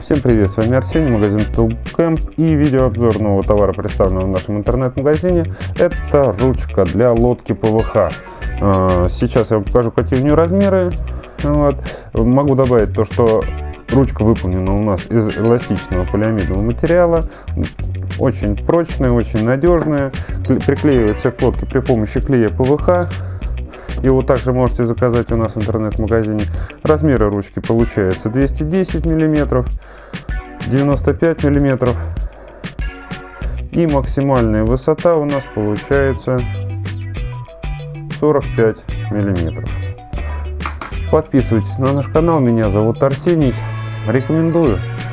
Всем привет, с вами Арсений, магазин Toolcamp, и видеообзор нового товара, представленного в нашем интернет-магазине. Это ручка для лодки ПВХ. Сейчас я вам покажу, какие у нее размеры. Могу добавить то, что ручка выполнена у нас из эластичного полиамидного материала. Очень прочная, очень надежная. Приклеивается к лодке при помощи клея ПВХ. Его также можете заказать у нас в интернет-магазине. Размеры ручки получается 210 мм, 95 мм. И максимальная высота у нас получается 45 мм. Подписывайтесь на наш канал. Меня зовут Арсений. Рекомендую.